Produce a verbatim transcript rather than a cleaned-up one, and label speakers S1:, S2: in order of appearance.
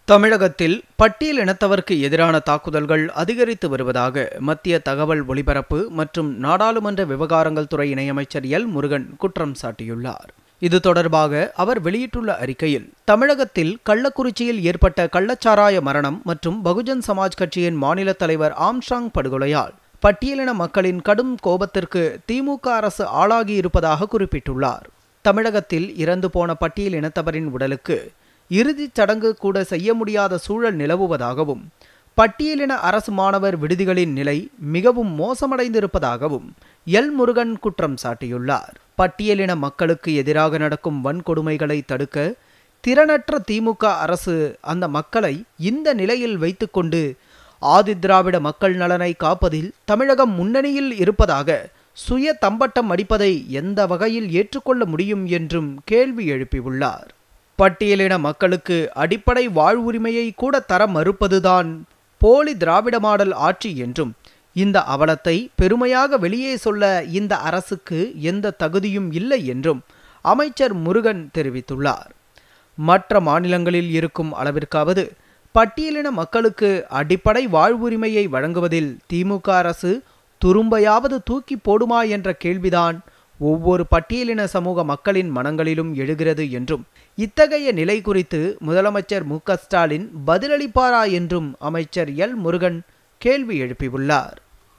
S1: தமிழகத்தில் பட்டியல் இனத்தவருக்கு எதிரான தாக்குதல்கள் அதிகரித்து வருவதாக மத்திய தகவல் ஒலிபரப்பு மற்றும் நாடாளுமன்ற விவகாரங்கள் துறை இணையமைச்சர் எல் முருகன் குற்றம் சாட்டியுள்ளார். இது தொடர்பாக அவர் வெளியிட்டுள்ள அறிக்கையில், தமிழகத்தில் கள்ளக்குறிச்சியில் ஏற்பட்ட கள்ளச்சாராய மரணம் மற்றும் பகுஜன் சமாஜ் கட்சியின் மாநில தலைவர் ஆம்ஸ்ட்ராங் படுகொலையால் பட்டியலின மக்களின் கடும் கோபத்திற்கு திமுக அரசு ஆளாகி இருப்பதாக குறிப்பிட்டுள்ளார். தமிழகத்தில் இறந்து போன பட்டியல் இனத்தவரின் உடலுக்கு இறுதிச் சடங்கு கூட செய்ய முடியாத சூழல் நிலவுவதாகவும், பட்டியலின அரசு மாணவர் விடுதிகளின் நிலை மிகவும் மோசமடைந்திருப்பதாகவும் எல் முருகன் குற்றம் சாட்டியுள்ளார். பட்டியலின மக்களுக்கு எதிராக நடக்கும் வன்கொடுமைகளை தடுக்க திறனற்ற திமுக அரசு அந்த மக்களை இந்த நிலையில் வைத்துக்கொண்டு ஆதிதிராவிட மக்கள் நலனை காப்பதில் தமிழகம் முன்னணியில் இருப்பதாக சுய தம்பட்டம் அடிப்பதை எந்த வகையில் ஏற்றுக்கொள்ள முடியும் என்றும் கேள்வி எழுப்பியுள்ளார். பட்டியலின மக்களுக்கு அடிப்படை வாழ்வுரிமையை கூட தர மறுப்பதுதான் போலி திராவிட மாடல் ஆட்சி என்றும், இந்த அவலத்தை பெருமையாக வெளியே சொல்ல இந்த அரசுக்கு எந்த தகுதியும் இல்லை என்றும் அமைச்சர் முருகன் தெரிவித்துள்ளார். மற்ற மாநிலங்களில் இருக்கும் அளவிற்காவது பட்டியலின மக்களுக்கு அடிப்படை வாழ்வுரிமையை வழங்குவதில் திமுக அரசு துரும்பையாவது தூக்கி போடுமா என்ற கேள்விதான் ஒவ்வொரு பட்டியலின சமூக மக்களின் மனங்களிலும் எழுகிறது என்றும், இத்தகைய நிலை குறித்து முதலமைச்சர் மு க ஸ்டாலின் பதிலளிப்பாரா என்றும் அமைச்சர் எல் முருகன் கேள்வி எழுப்பியுள்ளார்.